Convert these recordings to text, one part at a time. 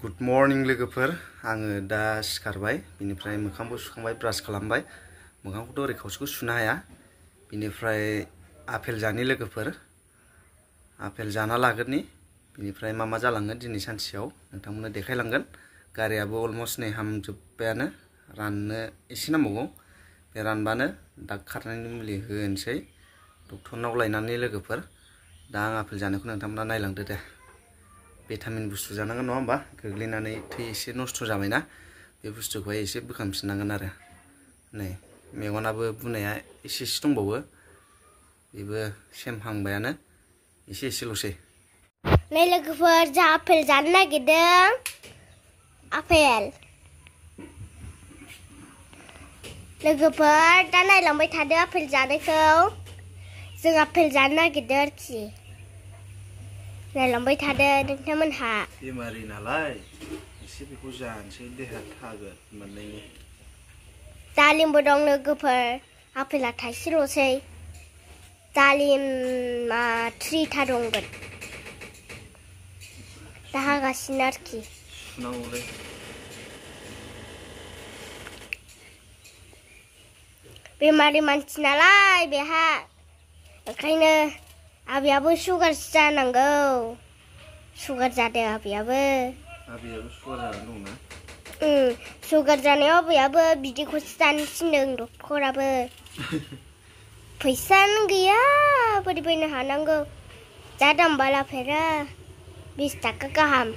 Good morning लोगोफोर आङो दा सिखारबाय बिनिफ्राय मोखांबो सुखांबाय ब्रास खालामबाय मोखांखौथ' ओरै खावसेखौ सुनो हाया बिनिफ्राय आपेल जानि लोगोफोर आपेल जाना लागोरनि बिनिफ्राय मा जालाङो दिनै सानसेयाव नोंथांमोननो देखायलांगोन गारियाबो अलमोस्ट नै हामजोबबायानो राननो एसे नांबावगौ बे रानबानो दाग खारनायनि मुलि होनोसै डक्टरनाव लायनानै लोगोफोर दा आं आपेल जानायखौ नोंथांमोना नायलांदो दे भिटामिन बुस्थु जानांगोन नङा होमबा गोग्लैनानै थै एसे नस्थ जाबायना बे बुस्थुखौहाय एसे बोखांफिननांगोन आरो नै मेगनाबो बुनाया एसे दंबावो बेबो सेमहांबायानो एसेल'सै नै लोगोफोर जा आपेल जानो नागिरदों आपेल लोगोफोर दा नायलांबाय थादो आपेल जानायखौ जों आपेल जानो नागिरदों आरोखि नायलांबाय थादो नोंथांमोनहा बेमारि नालाय एसे बेखौ जानोसै देहा थागोन मोननायनि दालिमबो दं लोगोफोर आपेला थाइसेल'सै दालिमा 3था दंगोन दा हागासिनो आरोखि सुनांगौलै बेमारि मानसि नालाय बेहा ओंखायनो आबैयाबो सुगार जानांगौ सुगार जादों आबैयाबो सुगार जानानै दंना सुगार जानायाव आबैयाबो बिदैखौसो जानो थिनदों डक्टराबो फैसायानो गैया बोरै बायनो हानांगौ जा दाम बालाफेरा 20 थाखा गाहाम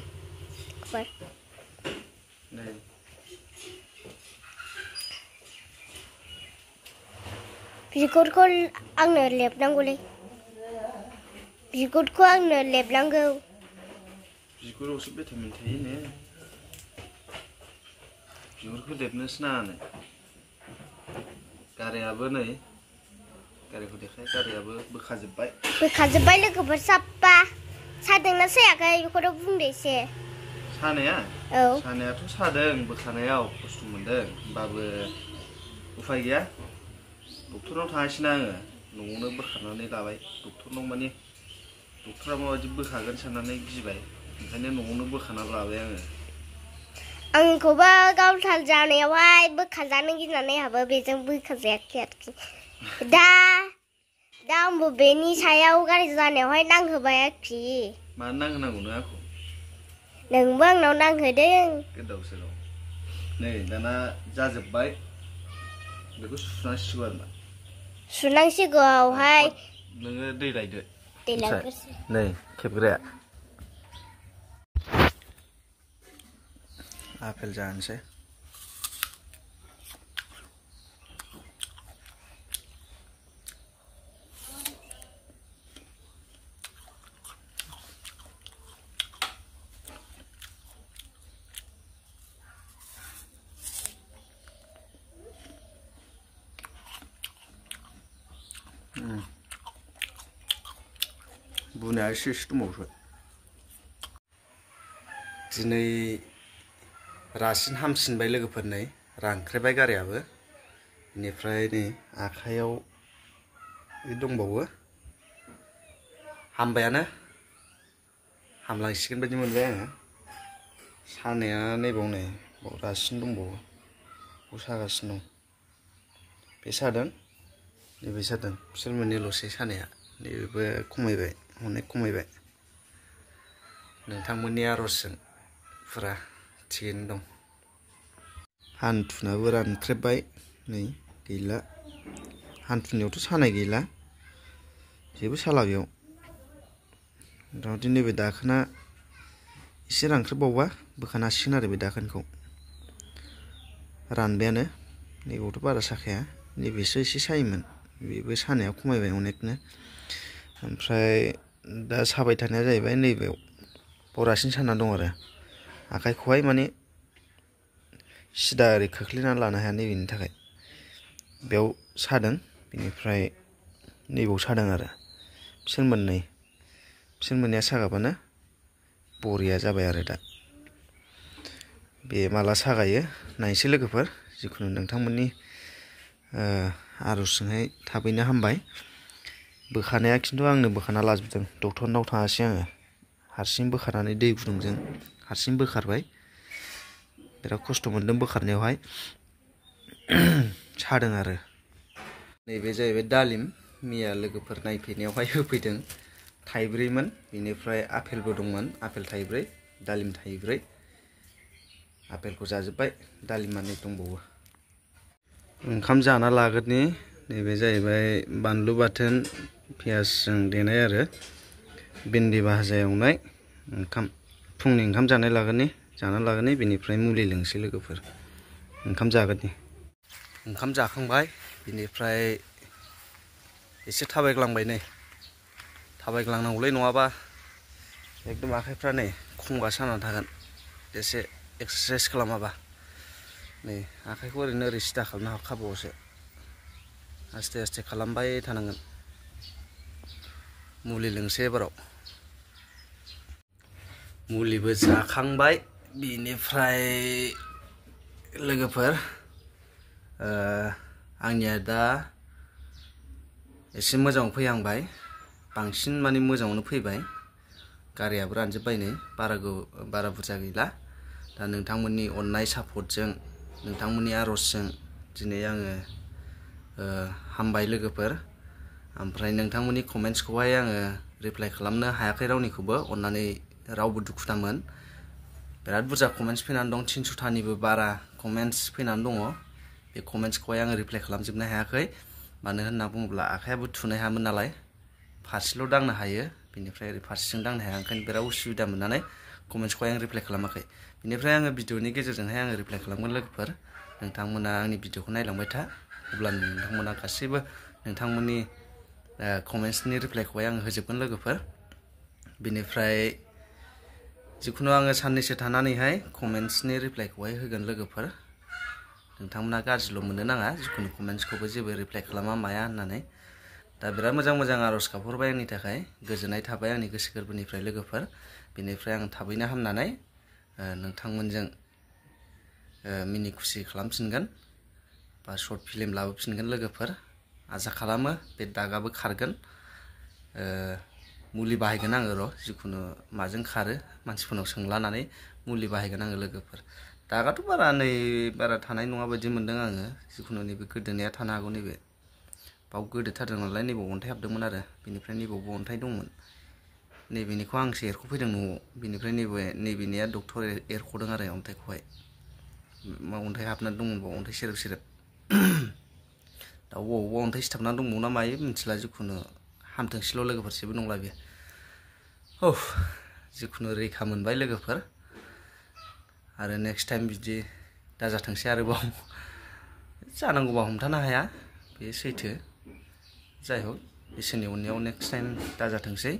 बिगुरखौ आंनो लेबनांगौलै बिगुरखौ आंनो लेबनांगौ बिगुरावसो भिटामिन थायोनो बिगुरखौ लेबनोसो नाङानो गारियाबो नै गारिखौ देखाय गारियाबो बोखाजोब्बाय लोगोफोर साफा सादोंना सायाखै बेखौथ' बुंदो एसे सानाया औ सानायाथ' सादों बोखानायाव खस्थ' मोनदों होमबाबो उफाय गैया डक्टरनाव थाङासैना आङो न'आवनो बोखारनानै लाबाय डक्टरनाव माने डक्टरा माबायदि बोखागोन साननानै गिबाय ओंखायनो न'आवनो बोखाना लाबाय आङो आंखौबो गावथाल जानायावहाय बोखाजानो गिनानै आंहाबो बेजों बोखाजायाखै आरोखि दा आंबो बेनि सायाव गाज्रि जानायावहाय नांहोबाय आरोखि मानो नांहोनांगौ नों आंखौ नोंबो आंनाव नांहोदों गोदाव सोराव नै दाना जाजोब्बाय बेखौ सुनांसिगौ आरोना सुनांसिगौहाय नोङो दै लायदो दै लायग्रोसै नै खेबग्राया आपेल जानोसै बुनाया एसे दंबावो दिनै रासिन हामसिनबाय लोगोफोर नै रानख्रेबाय गारियाबो बेनिफ्राय नै आखाइयाव दंबावो हामबायानो हामलांसिगोन बायदि मोनबाय आङो सानाया नैबाव नै रासिन दंबावो बेखौ सागासिनो दं बे सादों नैबे सादों बिसोर मोननैल'सै सानाया नैबेबो खमायबाय अनेक खमायबाय नोंथांमोननि आरजजों फुरा थिगैनो दं हान्थुनाबो रानख्रेबबाय नै गैला हान्थुनियावथ' सानाय गैला जेबो साला बेयाव मथा-मथि नैबे दाखोना एसे रानख्रेबबावबा बोखानो हासिगोन आरो बे दाखोनखौ रानबायानो नैबावथ' बारा साखाया नैबेसो एसे सायोमोन बेबो सानाया खमायबाय अनेकनो ओमफ्राय दा साबाय थानाया जाहैबाय नैबेयाव बरासिन साना दं आरो आखाइखौहाय माने सिदा ओरै खोख्लैनानै लानो हाया नैबेनि थाखाय बेयाव सादों बेनिफ्राय नैबाव सादों आरो बिसोर मोननैया सागाबानो बरिया जाबाय आरो दा बे माला सागायो नायसै लोगोफोर जिखुनु नोंथांमोननि आरजजोंहाय थाबैनो हामबाय बोखानाया खिन्थु आंनो बोखाना लाजोबदों डक्टरनाव थाङासै आङो हारसिं बोखारनानै दै गुदुंजों हारसिं बोखारबाय बिराद खस्थ' मोन्दों बोखारनायावहाय सादों आरो नैबे जाहैबाय दालिम मैया लोगोफोर नायफैनायावहाय होफैदों थाइब्रैमोन बेनिफ्राय आपेलबो दंमोन आपेल थाइब्रै दालिम थाइब्रै आपेलखौ जाजोब्बाय दालिमा नै दंबावो ओंखाम जाना लागोरनि नैबे जाहैबाय बानलु बाथोन पियासजों देनाय आरो भिन्दि भाजा एवनाय ओंखाम फुंनि ओंखाम जाना लागोरनि बेनिफ्राय मुलि लोंसै लोगोफोर ओंखाम जागोरनि ओंखाम जाखांबाय बेनिफ्राय एसे थाबायग्लांबाय नै थाबायग्लांनांगौलै नङाबा एकदम आखाइफ्रा नै खंगा सानानै थागोन एसे एक्सारसाइस खालामाबा नै आखाइखौ ओरैनो ओरै सिदा खालामनो हाखाबावसो आस्ते आस्ते खालामबाय थानांगोन मुलि लोंसै एबाराव मुलिबो जाखांबाय बिनिफ्राय लोगोफोर आंनिया दा एसे मोजाङाव फैहांबाय बांसिन माने मोजाङावनो फैबाय गारियाबो रानजोब्बाय नै बारा बुरजा गैला दा नोंथांमोननि अननाय सापर्टजों नोंथांमोननि आरजजों दिनै आङो हामबाय लोगोफोर ओमफ्राय नोंथांमोननि कमेन्ट्सखौहाय आङो रिप्लाइ खालामनो हायाखै रावनिखौबो अन्नानै रावबो दुखु दामोन बिराद बुरजा कमेन्ट्स फैनानै दं 300थानिबो बारा कमेन्ट्स फैनानै दङ बे कमेन्ट्सखौहाय आङो रिप्लाइ खालामजोबनो हायाखै मानो होनना बुङोब्ला आखायाबो थुनो हायामोन नालाय फारसेल' दांनो हायो बेनिफ्राय ओरै फारसेजों दांनो हाया ओंखायनो बिराद उसुबिदा मोननानै कमेन्ट्सखौहाय आं रिप्लाइ खालामाखै बेनिफ्राय आङो भिडिअनि गेजेरजोंहाय आङो रिप्लाइ खालामगोन लोगोफोर नोंथांमोना आंनि भिडिअखौ नायलांबाय था अब्ला नोंथांमोना गासैबो नोंथांमोननि कमेन्ट्सनि रिप्लाइखौहाय आङो होजोबगोन लोगोफोर बेनिफ्राय जिखुनु आङो साननैसो थानानैहाय कमेन्ट्सनि रिप्लाइखौहाय होगोन लोगोफोर नोंथांमोना गाज्रिल' मोननो नाङा जिखुनु कमेन्ट्सखौबो जेबो रिप्लाइ खालामा माया होननानै दा बिराद मोजां आरज गाबहरबाय आंनि थाखाय गोजोननाय थाबाय आंनि गोसो गोरबोनिफ्राय लोगोफोर बेनिफ्राय आं थाबैनो हामनानै नोंथांमोनजों मिनि खुसि खालामफिनगोन बा शर्ट फिल्म लाबोफिनगोन लोगोफोर आसा खालामो बे दागाबो खारगोन मुलि बाहायगोन आङो र' जिखुनु माजों खारो मानसिफोरनाव सोंलानानै मुलि बाहायगोन आङो लोगोफोर दागाथ' बारा थानाय नङा बायदि मोनदों आङो जिखुनु नैबे गोदोनाया थानो हागौ नैबे बाव गोदोथारदों नालाय नैबाव अन्थाइ हाबदोंमोन आरो बेनिफ्राय नैबावबो अन्थाइ दंमोन नैबेनिखौ आंसो एरख'फैदों न'आव बेनिफ्राय नैबेनिया डक्टर एरख'दों आरो अन्थाइखौहाय मा अन्थाइ हाबनानै दंमोन बाव अन्थाइ सेरेब दा अबावबा अन्थाइ सिथाबनानै दंबावो ना मायो मिथिला जिखुनु हामथोंसैल' लोगोफोर जेबो नंला बेयो जिखुनु रैखा मोनबाय लोगोफोर आरो नेक्स्ट टाइम बिदि दाजाथोंसै आरोबाव जानांगौबा हमथानो हाया बे सैथो जाय हक इसोरनि अननायाव नेक्स्ट टाइम दाजाथोंसै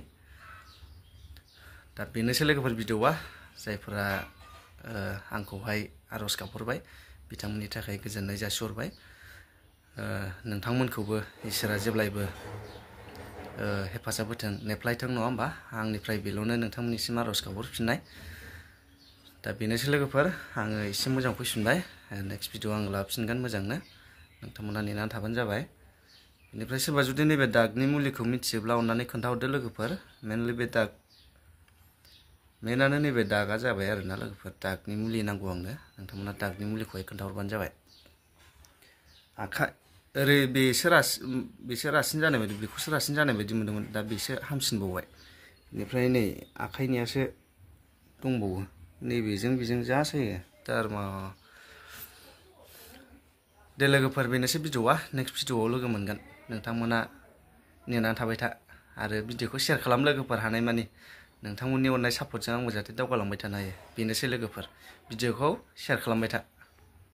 दा बेनोसै लोगोफोर भिडिअआ जायफोरा आंखौहाय आरज गाबहरबाय बिथांमोननि थाखाय गोजोननाय जासिहरबाय नोंथांमोनखौबो इसोरा जेब्लायबो हेफाजाब होथों नेफ्लायथों नङा होमबा आंनिफ्राय बेल'नो नोंथांमोननिसिम आरज गाबहरफिननाय दा बेनोसै लोगोफोर आङो एसे मोजां फैफिनबाय नेक्स्ट भिडिअ आं लाफिनगोन मोजांनो नोंथांमोना नेनानै थाबानो जाबाय बेनिफ्राय सोरबा जुदि नैबे दागनि मुलिखौ मिथियोब्ला अननानै खोन्थाहरदो लोगोफोर मेनलि बे मेनानो नैबे दागा जाबाय आरोना लोगोफोर दागनि मुलि नांगौ आंनो नोंथांमोना दागनि मुलिखौहाय खोन्थाहरबानो जाबाय आखाइ ओरै बेसो रासिन जानाय बायदि बेखौसो रासिन जानाय बायदि मोनदोंमोन दा बेसो हामसिनबावबाय बेनिफ्राय नै आखाइनियासो दंबावो नैबेजों बेजों जा सायो दारमा दे लोगोफोर बेनोसै भिडिअआ नेक्स्ट भिडिअआव लोगो मोनगोन नोंथांमोना नेनानै थाबाय था आरो भिडिअखौ शेयार खालाम लोगोफोर हानायमानि नोंथांमोननि अननाय सापर्टजों आंबो जाहाथे दावगालांबाय थानो हायो बेनोसै लोगोफोर भिडिअखौ शेयार खालामबाय था